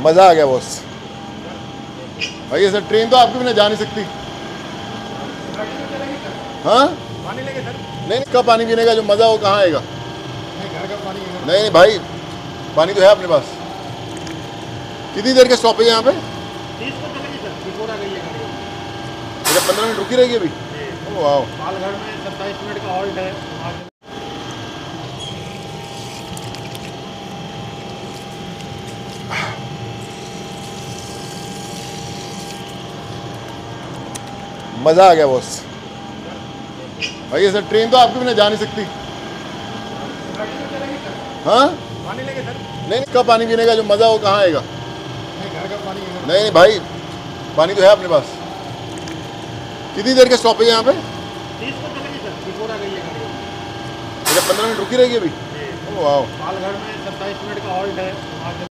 मज़ा आ गया बॉस। भाई सर ट्रेन तो आपके बिना जा नहीं सकती। हाँ पानी लेंगे सर? नहीं, इसका पानी पीने का जो मज़ा हो कहाँ आएगा। घर का पानी है। नहीं भाई, पानी तो है अपने पास। कितनी देर के स्टॉपेज है यहाँ पे? 30 को चलेगी सर, बिफोर आ गई है गाड़ी। अच्छा 15 मिनट रुकी रहेगी अभी। ओह वाह। पालघर में 27 मिनट का हॉल्ट है। मज़ा आ गया बॉस। भाई सर ट्रेन तो आपके बिना जा नहीं सकती। हाँ पानी लेंगे सर? नहीं, इसका पानी पीने का जो मज़ा हो कहाँ आएगा। घर का पानी है। नहीं भाई, पानी तो है अपने पास। कितनी देर के स्टॉपेज है यहाँ पे? 30 को चलेगी सर, बिफोर आ गई है गाड़ी। अच्छा 15 मिनट रुकी रहेगी अभी। ओह वाह। पालघर में 27 मिनट का हॉल्ट है।